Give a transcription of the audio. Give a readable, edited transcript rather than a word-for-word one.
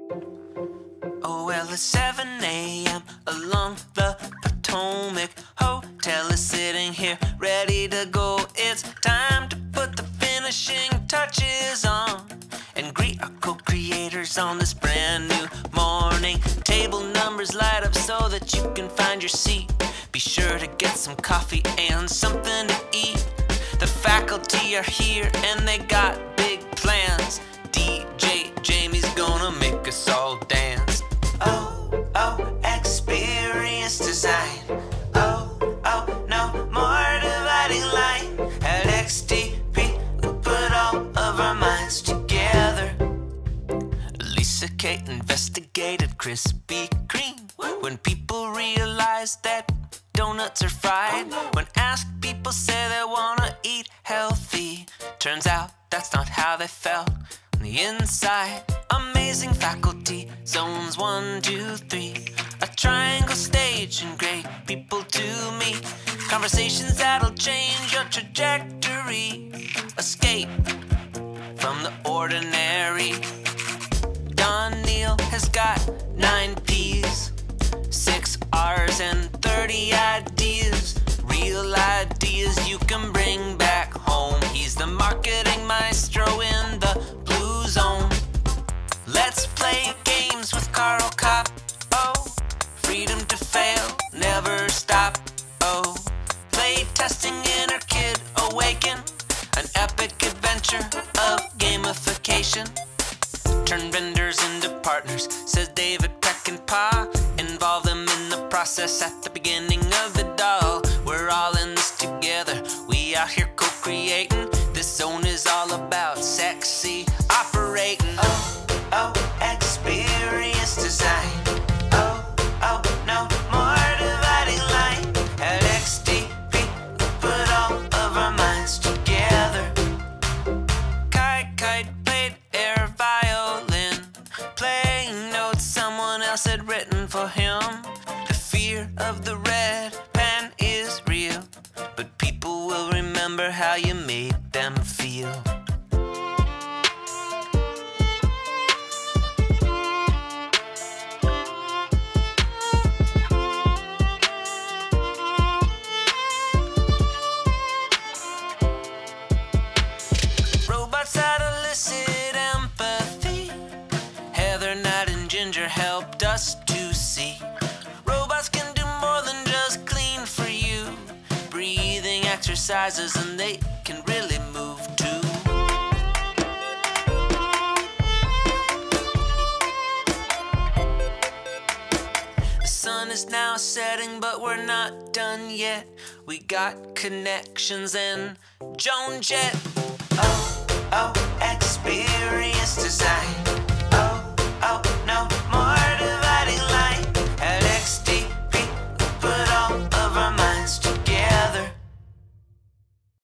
Oh well, it's 7 a.m. along the Potomac. Hotel is sitting here ready to go. It's time to put the finishing touches on and greet our co-creators on this brand new morning. Table numbers light up so that you can find your seat. Be sure to get some coffee and something to eat. The faculty are here and they got big plans. DJ Jamie's gonna make us all dance. Oh, experience design. Oh, no more dividing line. At XDP, we put all of our minds together. Lisa Kate investigated Krispy Kreme. When people realize that donuts are fried. When asked, people say they wanna eat healthy. Turns out that's not how they felt on the inside. Amazing faculty, zones 1, 2, 3. A triangle stage and great people to meet. Conversations that'll change your trajectory. Escape from the ordinary. Don Neal has got 9 P's, 6 R's and 30 ideas. Real ideas you can bring back home. He's the marketing maestro in the blue zone. Let's play games with Carl Kopp. Oh, freedom to fail, never stop. Oh, play testing inner kid awaken. An epic adventure of gamification. Turn vendors into partners, says David Peckinpah. Involve them in the process at the beginning of the doll. We're all in this together, we out here co-creating. This zone is all about sexy operating. Oh, experience design. Oh, no more dividing line. At XDP, we put all of our minds together. Kite played air violin, playing notes someone else had written for him. The fear of the red pen is real, but people will remember how you made them feel. Robots that elicit empathy. Heather, Nat, and Ginger helped us to see. Robots can do more than just clean for you. Breathing exercises and they can really move too. The sun is now setting, but we're not done yet. We got connections and Joan Jett. Oh, experience design.